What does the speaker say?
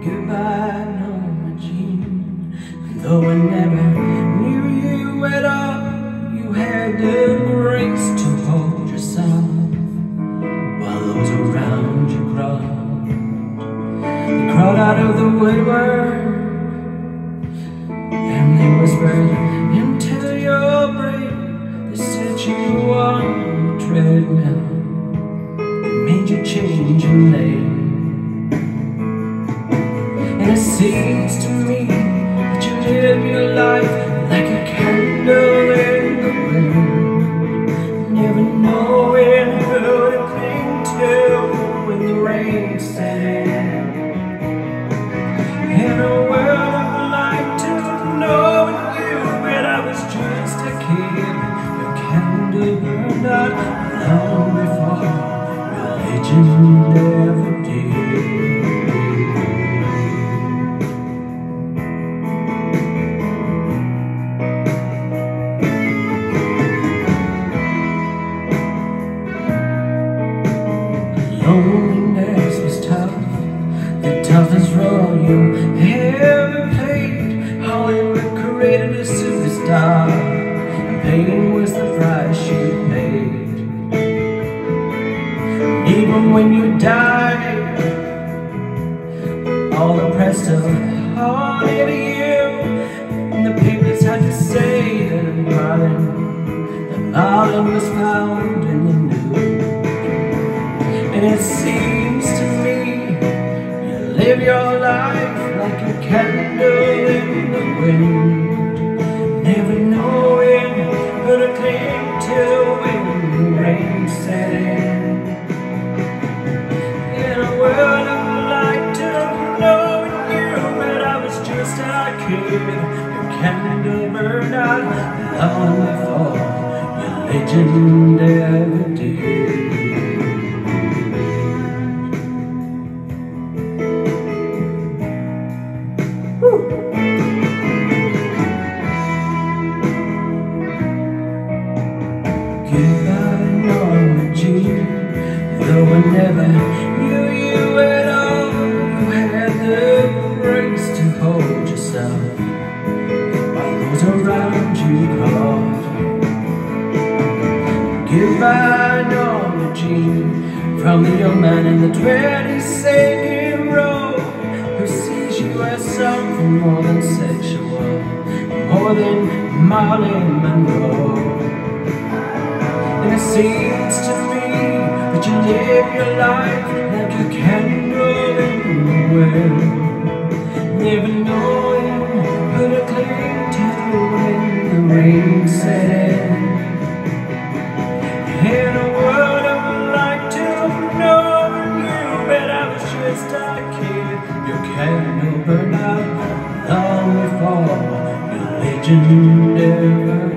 Goodbye, Norma Jean. Though I never knew you at all, you had the grace to hold yourself while those around you crawled. They crawled out of the woodwork and they whispered into your brain. They set you on a treadmill that made you change your name. And it seems to me that you live your life like a candle in the wind, never knowing who to cling to when the rain set in. In a world of light to knowing you, but I was just a kid. Your candle burned out long before religion ever did. Loneliness was tough, the toughest role you ever played. Hollywood created a superstar, and pain was the price you paid. Even when you died, all the press took haunted you, and the papers had to say that Marlon was found in the news. And it seems to me you live your life like a candle in the wind, never knowing who to cling to when the rain set in. In a world of light to knowing you, but I was just a kid. Your candle burned out long before your legend ever did. Goodbye, Norma Jean. Though I never knew you at all, you had the grace to hold yourself while those around you crawled. Goodbye, Norma Jean, from the young man in the 22nd row who sees you as something more than sexual, more than Marilyn Monroe. And it seems to me that you live your life like a candle in the wind, never knowing who to cling to when the rain set in. In a world of light to knowing you, but I was just a kid. Your candle burned out long before your legend ever